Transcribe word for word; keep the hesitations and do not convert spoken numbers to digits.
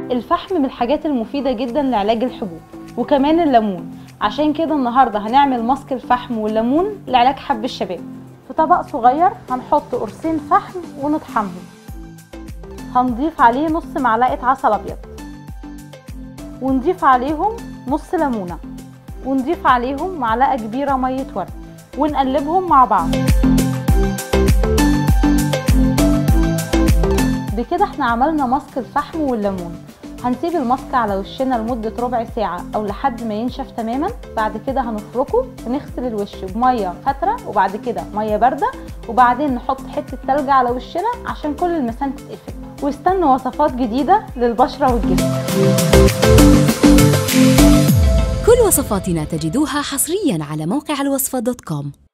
الفحم من الحاجات المفيدة جدا لعلاج الحبوب، وكمان الليمون. عشان كده النهاردة هنعمل ماسك الفحم والليمون لعلاج حب الشباب. في طبق صغير هنحط قرصين فحم ونطحنهم. هنضيف عليه نص معلقة عسل أبيض، ونضيف عليهم نص ليمونة، ونضيف عليهم معلقة كبيرة مية ورد، ونقلبهم مع بعض. بكده احنا عملنا ماسك الفحم والليمون. هنسيب الماسك على وشنا لمدة ربع ساعة او لحد ما ينشف تماما. بعد كده هنفركه ونغسل الوش بمية فترة، وبعد كده مية باردة، وبعدين نحط حتة تلج على وشنا عشان كل المسام تتقفل. واستنوا وصفات جديدة للبشرة والجسم. كل وصفاتنا تجدوها حصريا على موقع الوصفة دوت كوم.